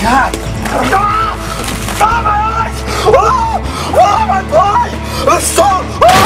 God! Ah! Ah, my eyes! Oh! Oh, my boy! It's so... Oh!